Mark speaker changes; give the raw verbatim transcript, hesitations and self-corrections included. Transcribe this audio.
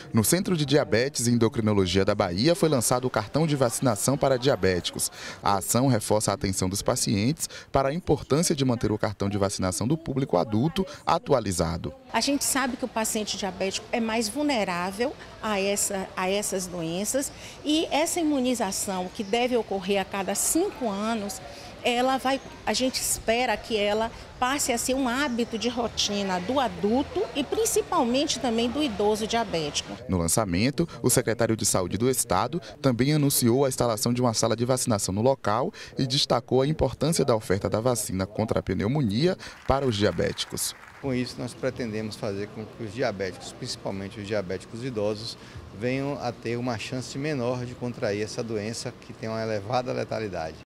Speaker 1: No Centro de Diabetes e Endocrinologia da Bahia foi lançado o cartão de vacinação para diabéticos. A ação reforça a atenção dos pacientes para a importância de manter o cartão de vacinação do público adulto atualizado.
Speaker 2: A gente sabe que o paciente diabético é mais vulnerável a, essa, a essas doenças e essa imunização, que deve ocorrer a cada cinco anos, ela vai, a gente espera que ela passe a ser um hábito de rotina do adulto e principalmente também do idoso diabético.
Speaker 1: No lançamento, o secretário de Saúde do Estado também anunciou a instalação de uma sala de vacinação no local e destacou a importância da oferta da vacina contra a pneumonia para os diabéticos.
Speaker 3: Com isso, nós pretendemos fazer com que os diabéticos, principalmente os diabéticos idosos, venham a ter uma chance menor de contrair essa doença que tem uma elevada letalidade.